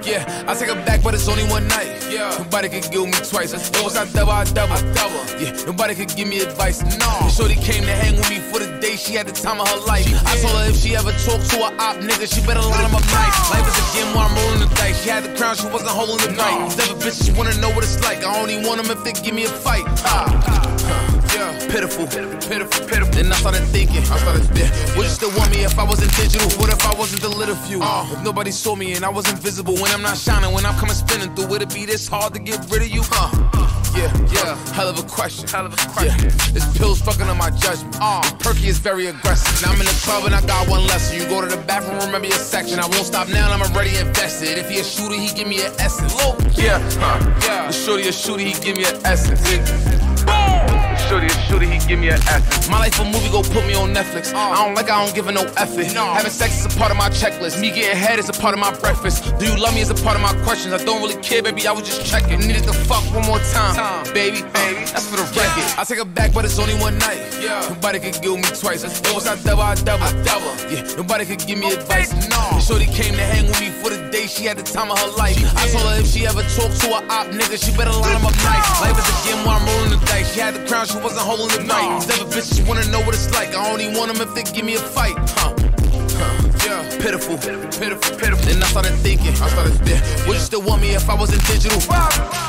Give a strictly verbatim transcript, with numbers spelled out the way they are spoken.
Yeah, I take her back, but it's only one night. Yeah, nobody could give me twice. It was I double, I double, I double. Yeah, nobody could give me advice. No, shorty came to hang with me for the day. She had the time of her life. I told her if she ever talk to a op nigga, she better line him up nice. Life is a game where I'm rolling the dice. She had the crown, she wasn't holding the knife. These other bitches wanna know what it's like. I only want them if they give me a fight. Ah. Yeah. Pitiful, pitiful, pitiful. Then I started thinking, I started there. Would you still want me if I wasn't digital? What if I wasn't the little few? Uh, if nobody saw me and I was invisible, when I'm not shining, when I'm coming spinning through, would it be this hard to get rid of you? Uh, yeah, yeah, hell of a question. Hell of a question. Yeah. This pill's fucking on my judgment. Uh, this perky is very aggressive. Now I'm in the club and I got one lesson. You go to the bathroom, remember your section. I won't stop now, I'm already invested. If he a shooter, he give me an essence. Look, yeah, huh, yeah. The shorty a shooter, he give me an essence. Shorty, shorty, he give me an essence. My life a movie, go put me on Netflix. Uh, I don't like, I don't give it no effort. No. Having sex is a part of my checklist. Me getting head is a part of my breakfast. Do you love me is a part of my questions. I don't really care, baby, I was just checking. Needed to fuck one more time, time. Baby, baby, that's for the record. Yeah. I take her back, but it's only one night. Yeah. Nobody could give me twice. It was I double, I double, I double. Yeah, nobody could give me advice. No. Shorty came to hang with me for the day. She had the time of her life. I told her if she ever talk to a op nigga, she better line him up nice. Life is a game where I'm rolling the dice. She had the crown, she wasn't holding the knife. These other bitches wanna know what it's like. I only want them if they give me a fight. Huh. Yeah. Pitiful, pitiful, pitiful. Then I started thinking, I started there. Would you still want me if I wasn't digital?